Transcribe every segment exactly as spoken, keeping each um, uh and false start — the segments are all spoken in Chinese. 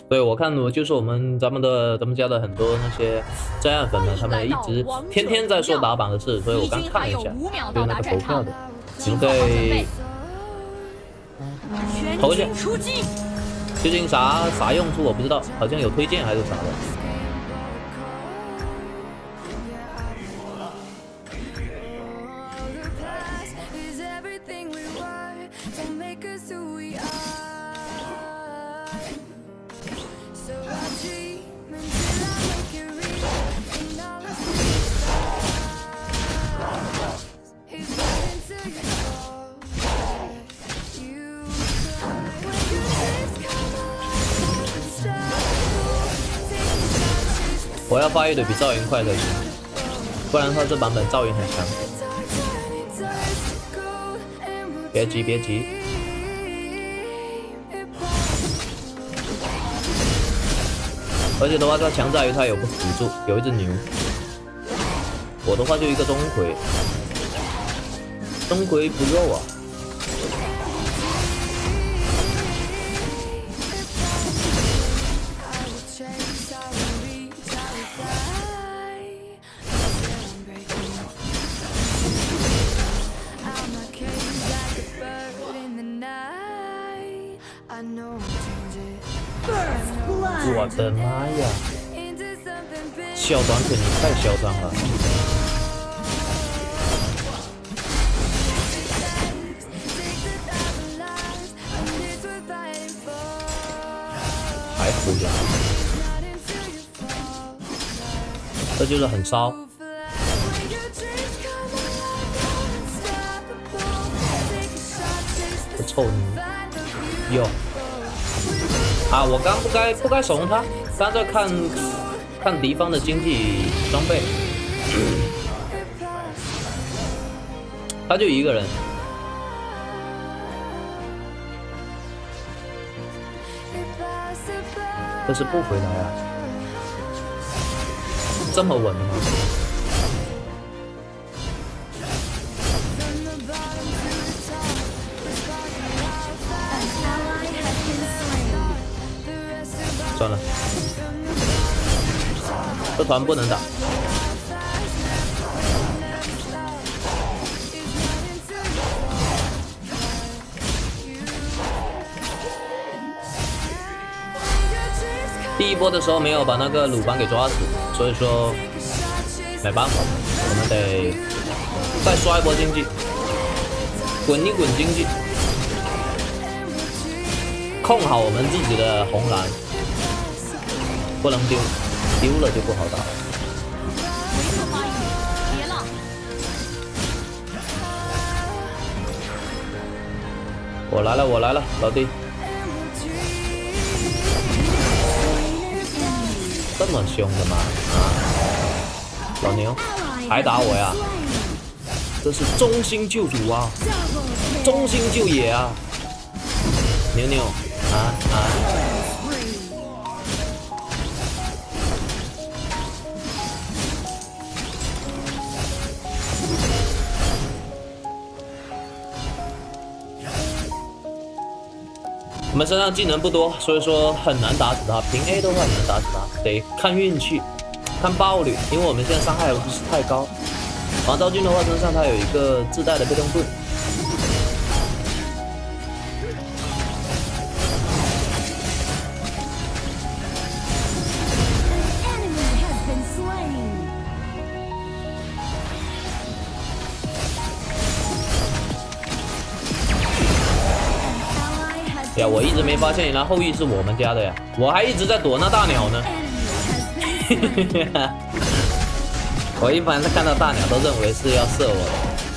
对，我看我就是我们咱们的咱们家的很多那些真爱粉们，他们一直天天在说打榜的事，所以我刚看了一下，就是那个投票的，你们可以投一下。究竟啥啥用处我不知道，好像有推荐还是啥的。我要发育的比赵云快才行，不然他这版本赵云很强。别急别急，而且的话，它强在于它有个辅助，有一只牛。我的话就一个钟馗，钟馗不肉啊。我的妈呀！小短腿，你太嚣张了！还胡了，这就是很骚。这臭你！哟。啊，我刚不该不该怂他，刚在看看敌方的经济装备，他就一个人，这是不回来啊？这么稳吗？算了，这团不能打。第一波的时候没有把那个鲁班给抓死，所以说没办法，我们得再刷一波经济，滚一滚经济，控好我们自己的红蓝。不能丢，丢了就不好打了。我来了，我来了，老弟。这么凶的吗？啊，老牛，还打我呀？这是忠心救主啊，忠心救野啊！牛牛，啊啊！我们身上技能不多，所以说很难打死他。平 A 的话很难打死他，得看运气，看爆率，因为我们现在伤害不是太高。王昭君的话身上他有一个自带的被动盾。呀，我一直没发现原来后羿是我们家的呀，我还一直在躲那大鸟呢。我一般看到大鸟都认为是要射我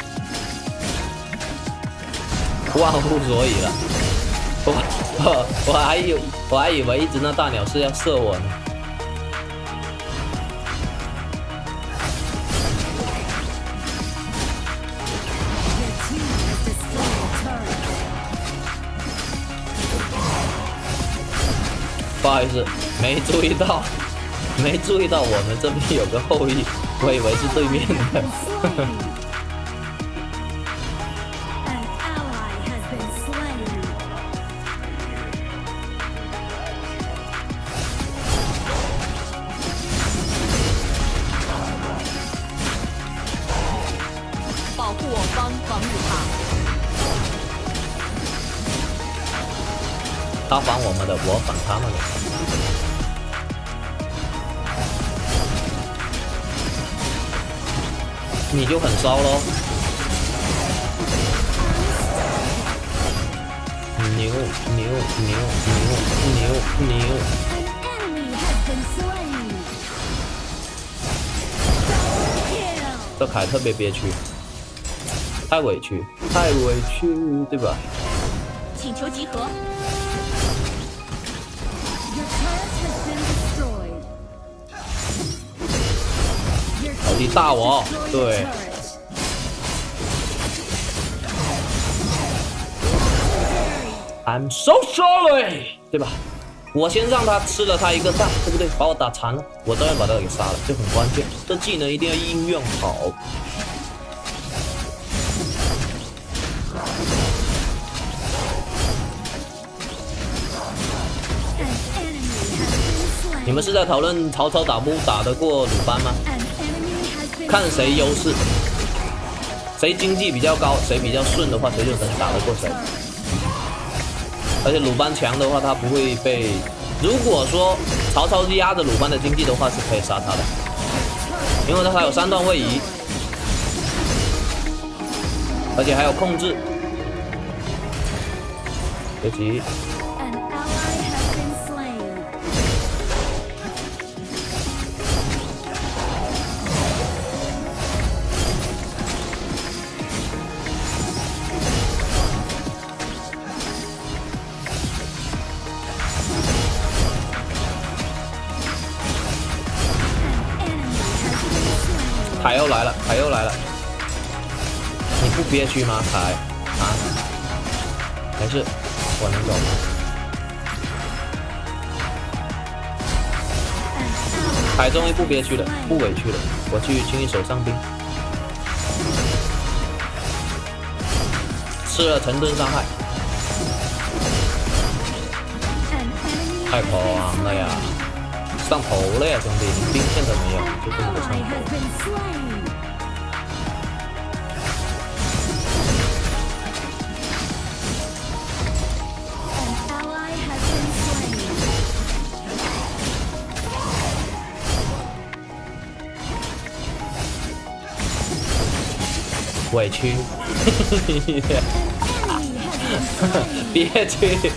的，忘乎所以了。我我我还以我还以为一直那大鸟是要射我呢。不好意思，没注意到，没注意到我们这边有个后羿，我以为是对面的。 他反我们的，我反他们的。你就很骚咯。牛牛牛牛牛牛！这凯特别憋屈，太委屈，太委屈，对吧？ 请求集合。 老弟大我，对。I'm so sorry， 对吧？我先让他吃了他一个蛋，对不对？把我打残了，我照样把他给杀了，这很关键。这技能一定要应用好。你们是在讨论曹操打不打得过鲁班吗？看谁优势，谁经济比较高，谁比较顺的话，谁就能打得过谁。而且鲁班强的话，他不会被。如果说曹操压着鲁班的经济的话，是可以杀他的，因为他有三段位移，而且还有控制。别急。凯又来了，凯又来了，你不憋屈吗？凯啊，没事，我能走。凯终于不憋屈了，不委屈了，我去清一手上兵，吃了成吨伤害，太狂了呀！上头了呀，兄弟，你兵线都没有，就这么个上头。委屈，憋屈。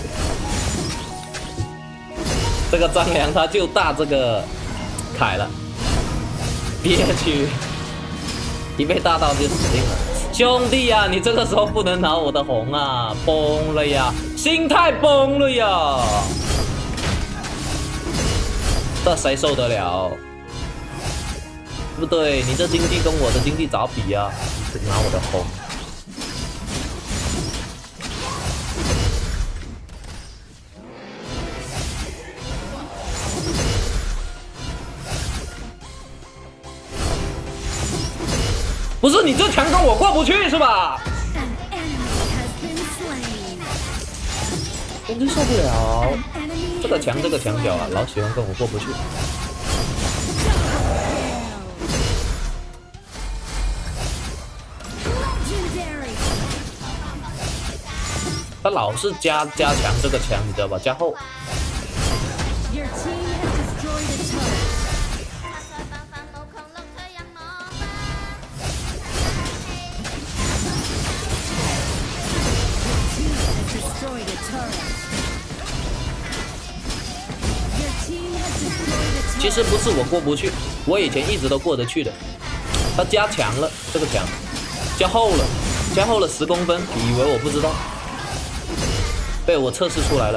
这个张良他就大这个凯了，憋屈，一被大到就死定了。兄弟呀、啊，你这个时候不能拿我的红啊，崩了呀，心态崩了呀，这谁受得了？对不对？你这经济跟我的经济咋比呀、啊？拿我的红。不是你这墙跟我过不去是吧？我真受不了，这个墙这个墙角啊，老喜欢跟我过不去。他老是加加强这个墙，你知道吧？加厚。其实不是我过不去，我以前一直都过得去的。他加强了这个墙，加厚了，加厚了十公分，你以为我不知道？被我测试出来了。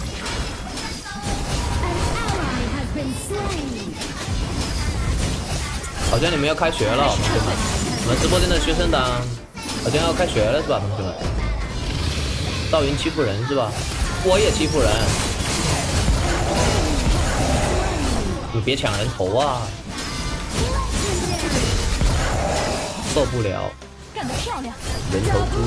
好像你们要开学了，同学们，我们直播间的学生党好像要开学了是吧，同学们？赵云欺负人是吧？我也欺负人。你别抢人头啊！受不了， 干得漂亮， 人头猪。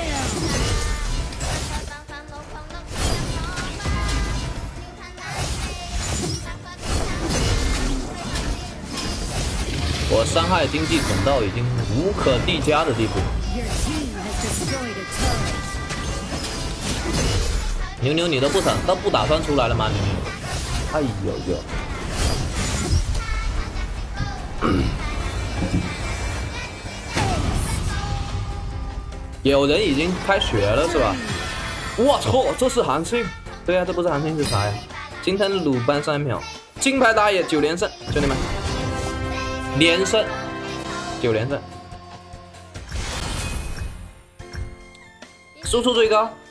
我伤害经济滚到已经无可递加的地步。 牛牛，你都不想都不打算出来了吗？牛牛，哎呦呦！有人已经开学了是吧？我操，这是韩信？对啊，这不是韩信是啥呀？今天鲁班三秒，金牌打野九连胜，兄弟们，连胜九连胜，输出最高。